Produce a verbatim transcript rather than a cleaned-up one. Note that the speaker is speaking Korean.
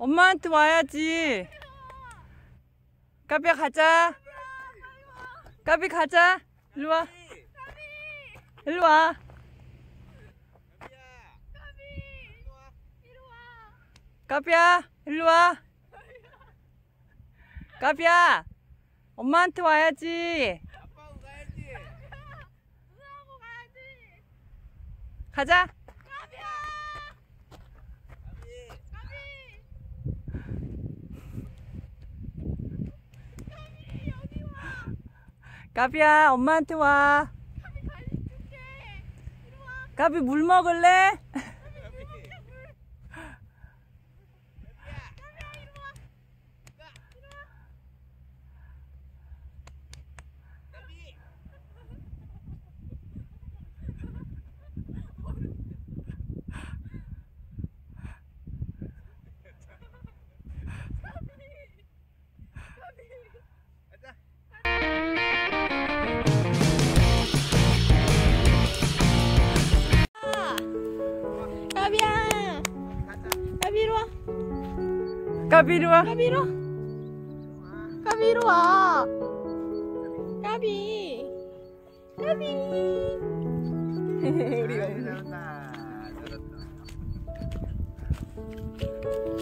엄마한테 와야지. 까비야 가자. 까비 가자. 일로 와. 일로 와. 까비야 일로 와. 까비야 엄마한테 와야지. 아빠하고 가야지. 누나하고 가야지. 가자. 까비야. 까비. 까비. 까비 여기 와. 까비야 엄마한테 와. 까비 간식 줄게. 이리 와. 까비 물 먹을래? 까비야. 까비 이리 와. 까비 이리 와. 까비 이리 와. 까비 이리 와. 까비. 까비. 우리 잘한다. 잘한다.